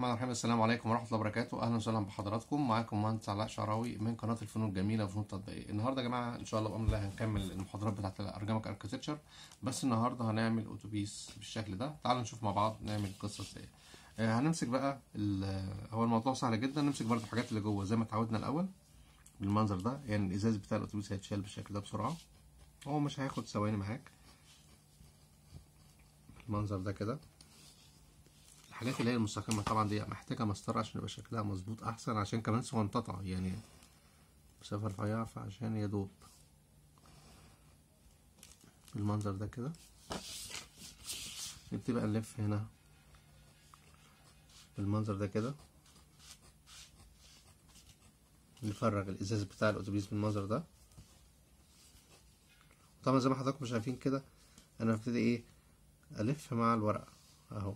الرحمن الرحيم. السلام عليكم ورحمة الله وبركاته. أهلا وسهلا بحضراتكم. معاكم مهندس علاء شعراوي من قناة الفنون الجميلة وفنون التطبيقية. النهاردة يا جماعة إن شاء الله بأمر الله هنكمل المحاضرات بتاعة الأرجامك أركتكتشر، بس النهاردة هنعمل أتوبيس بالشكل ده. تعالوا نشوف مع بعض نعمل القصة إزاي. هنمسك بقى هو الموضوع سهل جدا. نمسك برضه الحاجات اللي جوه زي ما اتعودنا الأول بالمنظر ده. يعني الإزاز بتاع الأتوبيس هيتشال بالشكل ده بسرعة، هو مش هياخد ثواني معاك المنظر ده كده. الحاجات اللي هي المستقيمة طبعا دي محتاجة مسطرة عشان يبقى شكلها مظبوط أحسن، عشان كمان صغنططة يعني مسافة رفيعة، فعشان يدوب بالمنظر ده كده. نبتدي بقى نلف هنا بالمنظر ده كده، نفرغ الإزاز بتاع الأتوبيس بالمنظر ده. طبعا زي ما حضراتكم شايفين كده أنا هبتدي إيه ألف مع الورقة أهو.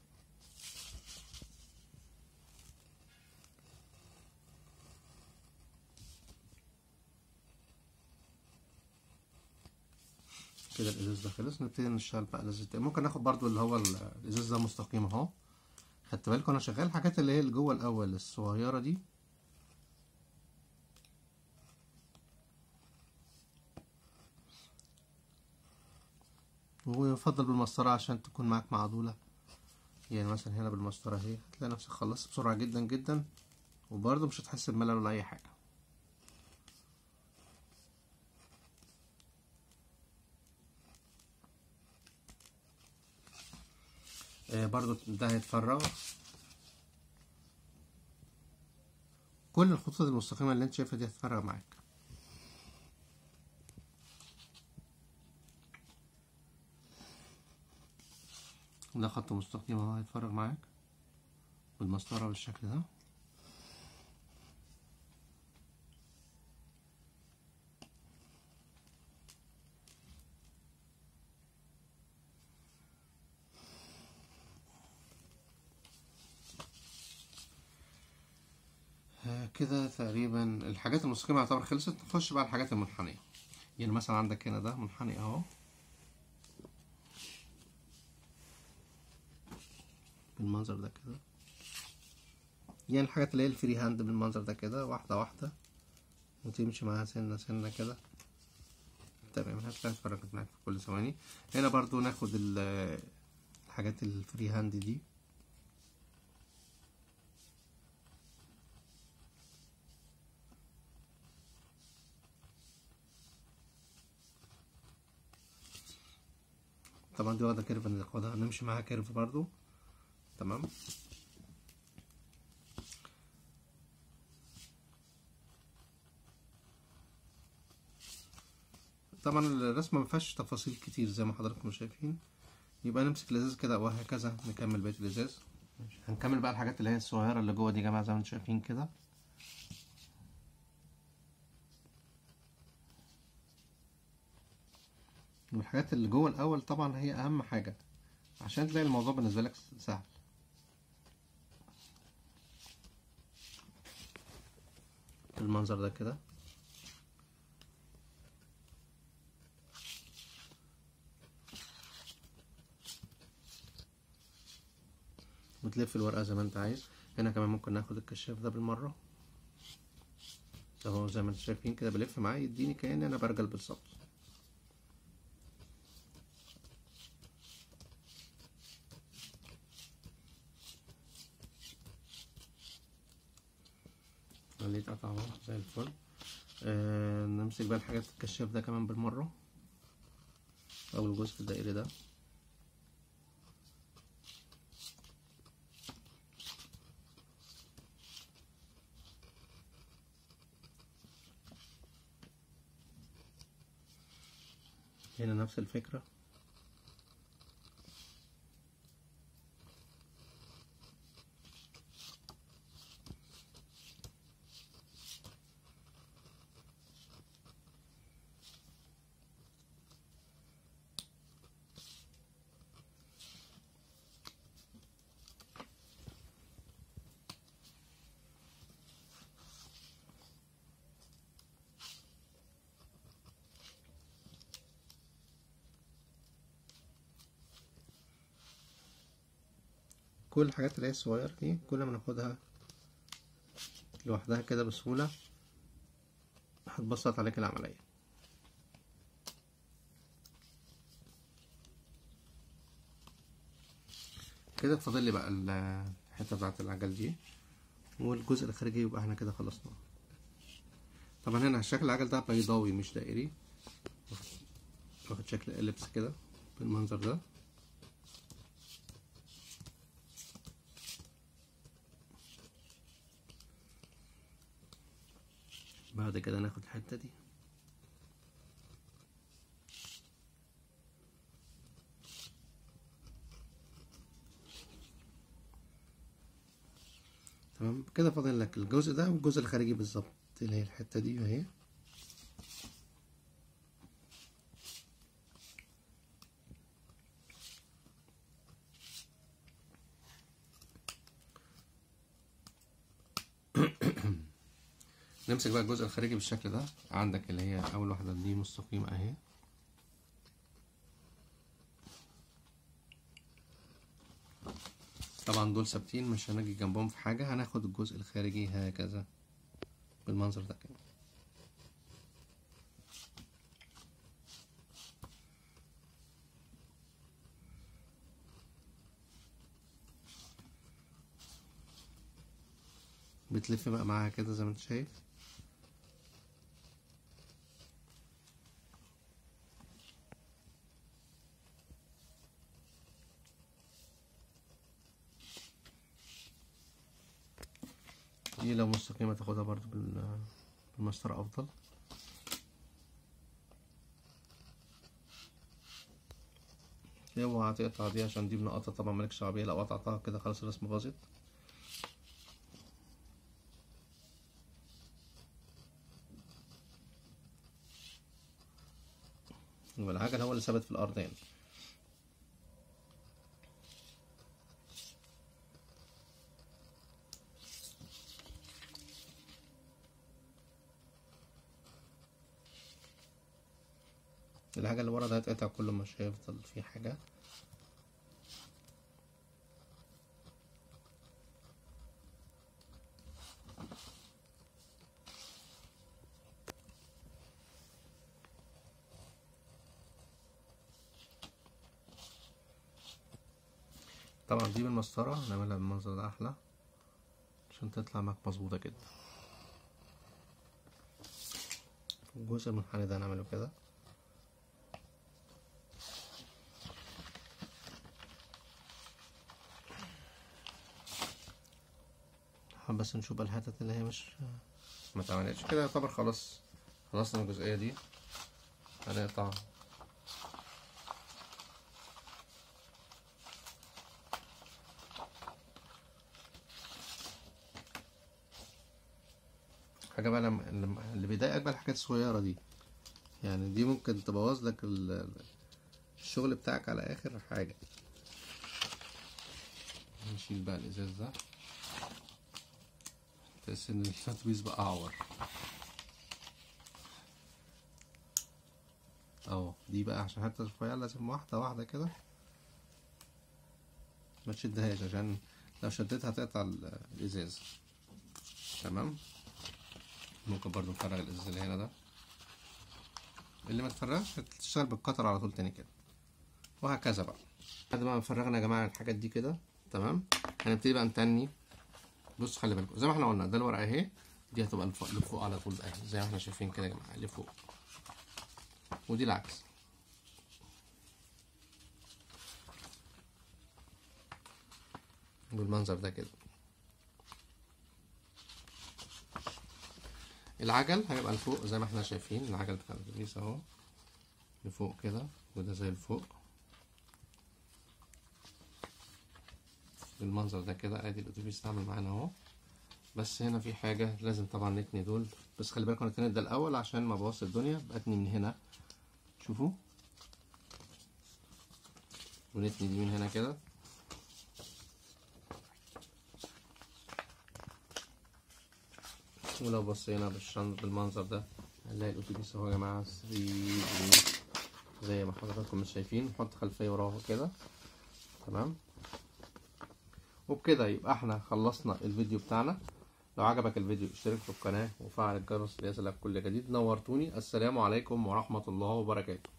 كده الازاز ده خلص. نبتدي نشتغل بقى الازاز ده. ممكن ناخد برضو اللي هو الازاز ده مستقيم اهو. خدت بالكم انا شغال الحاجات اللي هي اللي جوه الاول الصغيره دي، ويفضل بالمسطره عشان تكون معاك معدوله. يعني مثلا هنا بالمسطره اهي هتلاقي نفسك خلصت بسرعه جدا جدا، وبرضو مش هتحس بملل ولا اي حاجه. برضو ده هيتفرغ. كل الخطوط المستقيمه اللي انت شايفها دي هتتفرغ معاك. ده خط مستقيم اهو هيتفرغ معاك بالمسطره بالشكل ده. كده تقريبا الحاجات المستقيمه يعتبر خلصت. نخش بقى الحاجات المنحنيه. يعني مثلا عندك هنا ده منحني اهو بالمنظر ده كده. يعني الحاجات اللي هي الفري هاند بالمنظر ده كده، واحدة واحدة وتمشي معاها سنة سنة كده. تمام، هتلاقي اتفرجت معاك في كل ثواني. هنا برضو ناخد الحاجات الفري هاند دي. طبعا دي واخدة كيرف ناخدها نمشي معاها كيرف برضو. تمام. طبعا الرسمة مفيهاش تفاصيل كتير زي ما حضراتكم شايفين. يبقى نمسك الازاز كده وهكذا نكمل بقية الازاز. هنكمل بقى الحاجات اللي هي الصغيرة اللي جوه دي يا جماعة زي ما انتم شايفين كده. والحاجات اللي جوه الاول طبعا هي اهم حاجة عشان تلاقي الموضوع بالنسبة لك سهل. بالمنظر ده كده. وتلف الورقة زي ما انت عايز. هنا كمان ممكن ناخد الكشاف ده بالمرة اهو زي ما انتم شايفين كده، بلف معاه يديني كأني انا برجل بالظبط. خليه قطع اهو زي الفل. نمسك بقى الحاجات الكشاف ده كمان بالمرة، او الجزء الدائري ده. هنا نفس الفكرة. كل الحاجات اللي هي الصغيرة دي كل ما ناخدها لوحدها كده بسهولة هتبسط عليك العملية. كده فاضل لي بقى الحتة بتاعت العجل دي والجزء الخارجي، يبقى احنا كده خلصنا. طبعا هنا شكل العجل ده بيضاوي مش دائري، واخد شكل اليبس كده بالمنظر ده. بعد كده ناخد الحتة دي تمام. كده فاضل لك الجزء ده والجزء الخارجي بالظبط اللي هي الحتة دي اهي. نمسك بقى الجزء الخارجي بالشكل ده. عندك اللي هي اول واحدة دي مستقيمة اهي، طبعا دول ثابتين مش هنجي جنبهم في حاجة. هناخد الجزء الخارجي هكذا بالمنظر ده كده. بتلف بقى معاها كده زي ما انت شايف. دي لو مستقيمة تاخدها برضو بالمسطرة افضل. اوعى تقطع دي عشان دي بنقطة طبعا مالكش دعوة بيها، لو قطعتها كده خلاص الرسمة باظت. والعجل هو اللي ثابت في الارض يعني. الحاجة اللي ورا ده هتقطع كل ما مش هيفضل فيه حاجة. طبعا دي بالمسطرة نعملها بالمنظر ده احلى عشان تطلع معاك مظبوطة كده. الجزء المنحني ده هنعمله كده. بس نشوف الحتت اللي هي مش ما اتعملتش كده. يعتبر خلاص خلصنا من الجزئية دي. هنقطع حاجة بقى. اللي بيضايقك بقى الحاجات الصغيرة دي، يعني دي ممكن تبوظ لك الشغل بتاعك على آخر حاجة. نشيل بقى الإزاز ده، تحس إن التطبيق بقى أعور أهو. دي بقى عشان حتى رفيعة لازم واحدة واحدة كده، ما تشدهاش عشان لو شدتها هتقطع الإزاز. تمام. ممكن برضو نفرغ الإزاز اللي هنا ده، اللي ما تفرغش تشتغل بالقطر على طول تاني كده، وهكذا بقى. بعد ما فرغنا يا جماعة الحاجات دي كده تمام، هنبتدي بقى نتني. بص خلي بالكم زي ما احنا قلنا، ده الورقة اهي، دي هتبقى لفوق على طول اهي زي ما احنا شايفين كده يا جماعة لفوق، ودي العكس. بالمنظر ده كده. العجل هيبقى لفوق زي ما احنا شايفين، العجل بتاع الاتوبيس اهو لفوق كده، وده زي لفوق بالمنظر ده كده. ادي الاتوبيس اتعمل معانا اهو. بس هنا في حاجة لازم طبعا نتني دول، بس خلي بالكم نتني ده الاول عشان ما بوظش الدنيا. بتني من هنا شوفوا، ونتني دي من هنا كده. ولو بصينا بالشنط بالمنظر ده هنلاقي الاتوبيس اهو يا جماعه 3D زي ما حضراتكم مش شايفين. نحط خلفيه وراه كده تمام. وبكده يبقى احنا خلصنا الفيديو بتاعنا. لو عجبك الفيديو اشترك في القناة وفعل الجرس ليصلك كل جديد. نورتوني. السلام عليكم ورحمة الله وبركاته.